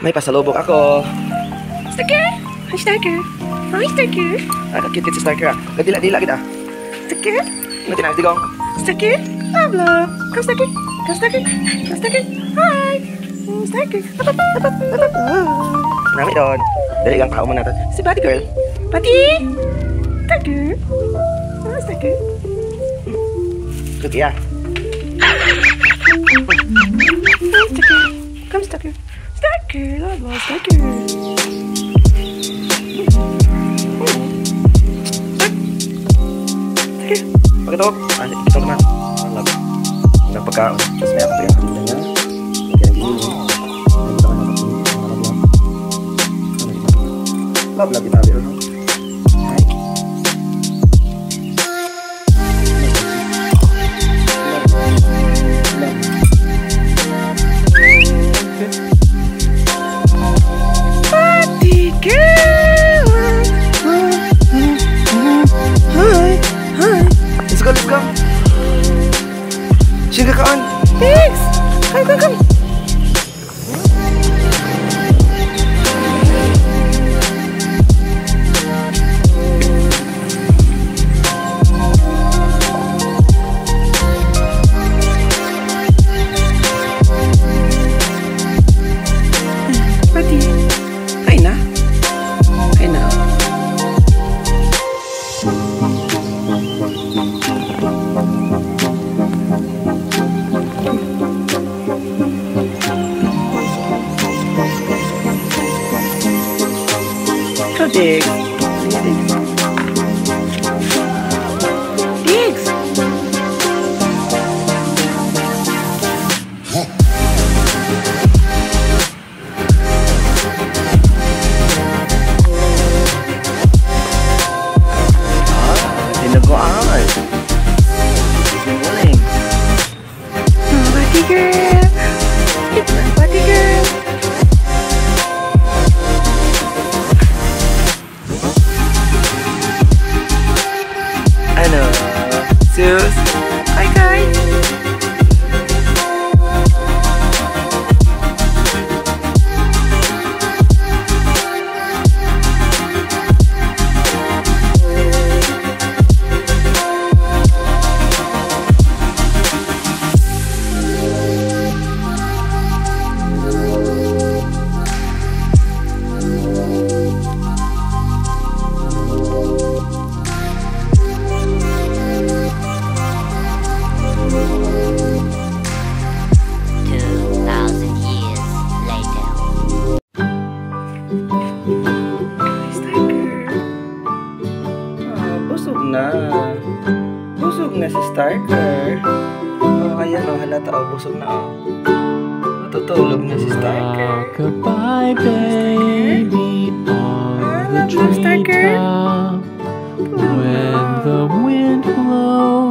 May pasalubong ako. Starker! Hi, Starker! Hi, Starker! Cute si Starker ah. Gadila-dila kita. Starker! Ano tinagdigong? Starker! Habla! Come, Starker! Come, Starker! Come, Starker! Hi! Starker! Nami doon. Dali lang kao mo natin. Si Buddy Girl. Buddy! Starker! Oh, Starker! Cookie ah. Starker! Come, Starker! Starker! Habla, Starker! Pagkatawag. Ito naman. Ang pagkaon. Tapos may ako yung kanila niya. Kaya nag-iinit. Love kita abi no. Buddy girl. Hi. Hi. Let's go. Shih kakaan. Thanks. Come. Diggs. Diggs. Dinugoan. Giniling. Buddy girl. It's my buddy girl. Ano? Sus? Hi guys. Busog na si Starker. Oh, kaya no, halata busog na matutulog na si Starker. Goodbye, baby, on the treetop. When the wind blows